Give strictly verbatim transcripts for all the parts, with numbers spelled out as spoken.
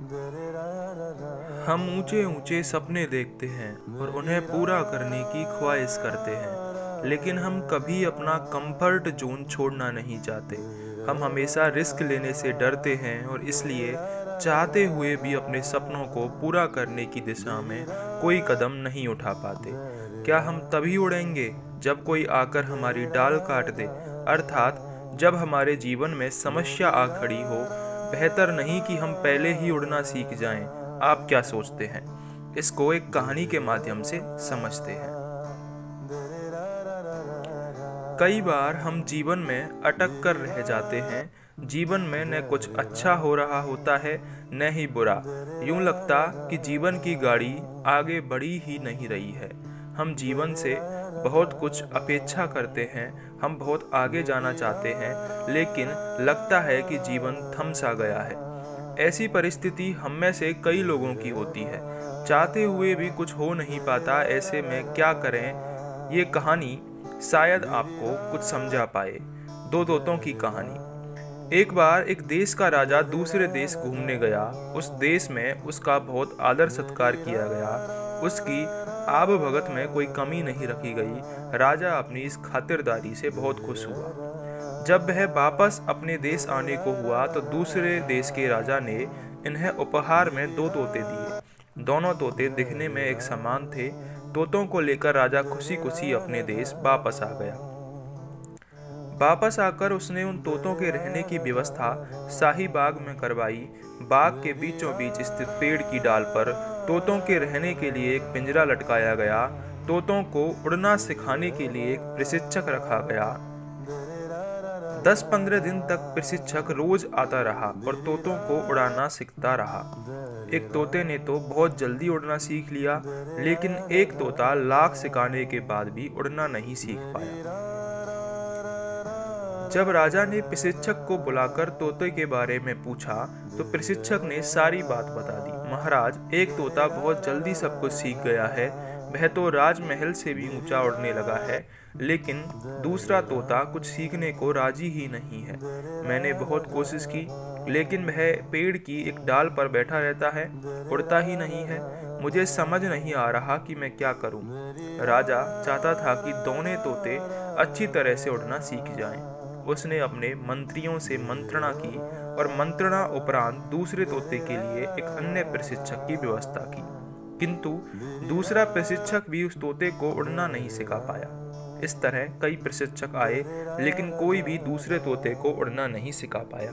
हम ऊंचे ऊंचे सपने देखते हैं और उन्हें पूरा करने की ख्वाहिश करते हैं, लेकिन हम कभी अपना कंफर्ट जोन छोड़ना नहीं चाहते। हम हमेशा रिस्क लेने से डरते हैं और इसलिए चाहते हुए भी अपने सपनों को पूरा करने की दिशा में कोई कदम नहीं उठा पाते। क्या हम तभी उड़ेंगे जब कोई आकर हमारी डाल काट दे, अर्थात जब हमारे जीवन में समस्या आ खड़ी हो? बेहतर नहीं कि हम पहले ही उड़ना सीख जाएं? आप क्या सोचते हैं? इसको एक कहानी के माध्यम से समझते हैं। कई बार हम जीवन में अटक कर रह जाते हैं। जीवन में न कुछ अच्छा हो रहा होता है, न ही बुरा। यूं लगता कि जीवन की गाड़ी आगे बढ़ी ही नहीं रही है। हम जीवन से बहुत कुछ अपेक्षा करते हैं, हम बहुत आगे जाना चाहते हैं, लेकिन लगता है कि जीवन थम सा गया है। ऐसी परिस्थिति हम में से कई लोगों की होती है। चाहते हुए भी कुछ हो नहीं पाता। ऐसे में क्या करें? ये कहानी शायद आपको कुछ समझा पाए। दो तोतों की कहानी। एक बार एक देश का राजा दूसरे देश घूमने गया। उस देश में उसका बहुत आदर सत्कार किया गया। उसकी आब भगत में कोई कमी नहीं रखी गई। राजा अपनी इस खातिरदारी से बहुत खुश हुआ। जब वह वापस अपने देश आने को हुआ तो दूसरे देश के राजा ने इन्हें उपहार में दो तोते दिए। दोनों तोते दिखने में एक समान थे। तोतों को लेकर राजा खुशी खुशी अपने देश वापस आ गया। वापस आकर उसने उन तोतों के रहने की व्यवस्था शाही बाग में करवाई। बाग के बीचों बीच स्थित पेड़ की डाल पर तोतों के रहने के लिए एक पिंजरा लटकाया गया। तोतों को उड़ना सिखाने के लिए एक प्रशिक्षक रखा गया। दस पंद्रह दिन तक प्रशिक्षक रोज आता रहा और तोतों को उड़ाना सीखता रहा। एक तोते ने तो बहुत जल्दी उड़ना सीख लिया, लेकिन एक तोता लाख सिखाने के बाद भी उड़ना नहीं सीख पाया। जब राजा ने प्रशिक्षक को बुलाकर तोते के बारे में पूछा तो प्रशिक्षक ने सारी बात बता दी। महाराज, एक तोता बहुत जल्दी सब कुछ सीख गया है। वह तो राजमहल से भी ऊंचा उड़ने लगा है, लेकिन दूसरा तोता कुछ सीखने को राजी ही नहीं है। मैंने बहुत कोशिश की, लेकिन वह पेड़ की एक डाल पर बैठा रहता है, उड़ता ही नहीं है। मुझे समझ नहीं आ रहा कि मैं क्या करूं। राजा चाहता था कि दोनों तोते अच्छी तरह से उड़ना सीख जाएं। उसने अपने मंत्रियों से मंत्रणा की और मंत्रणा उपरांत दूसरे तोते के लिए एक अन्य प्रशिक्षक की व्यवस्था की, किंतु दूसरा प्रशिक्षक भी उस तोते को उड़ना नहीं सिखा पाया। इस तरह कई प्रशिक्षक आए, लेकिन कोई भी दूसरे तोते को उड़ना नहीं सिखा पाया।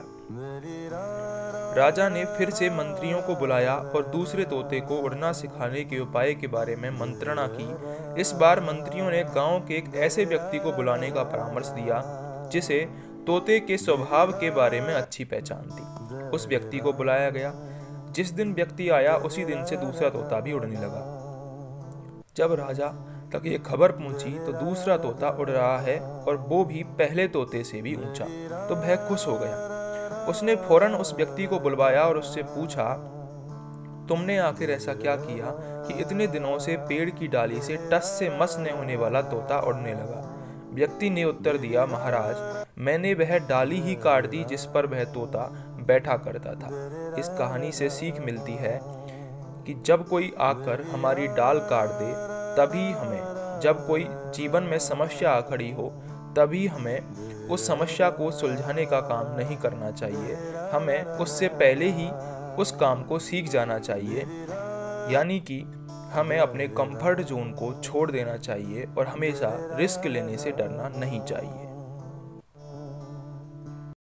राजा ने फिर से मंत्रियों को बुलाया और दूसरे तोते को उड़ना सिखाने के उपाय के बारे में मंत्रणा की। इस बार मंत्रियों ने गांव के एक ऐसे व्यक्ति को बुलाने का परामर्श दिया जिसे तोते के स्वभाव के बारे में अच्छी पहचान थी। उस व्यक्ति को बुलाया गया। जिस दिन व्यक्ति आया उसी दिन से दूसरा तोता भी उड़ने लगा। जब राजा तक ये खबर पहुंची तो दूसरा तोता उड़ रहा है और वो भी पहले तोते से भी ऊंचा, तो वह खुश हो गया। उसने फौरन उस व्यक्ति को बुलवाया और उससे पूछा, तुमने आखिर ऐसा क्या किया कि इतने दिनों से पेड़ की डाली से टस से मस न होने वाला तोता उड़ने लगा? व्यक्ति ने उत्तर दिया, महाराज, मैंने वह डाली ही काट दी जिस पर वह तोता बैठा करता था। इस कहानी से सीख मिलती है कि जब कोई आकर हमारी डाल काट दे तभी हमें, जब कोई जीवन में समस्या आ खड़ी हो तभी हमें उस समस्या को सुलझाने का काम नहीं करना चाहिए। हमें उससे पहले ही उस काम को सीख जाना चाहिए, यानी कि हमें अपने कंफर्ट जोन को छोड़ देना चाहिए और हमेशा रिस्क लेने से डरना नहीं चाहिए।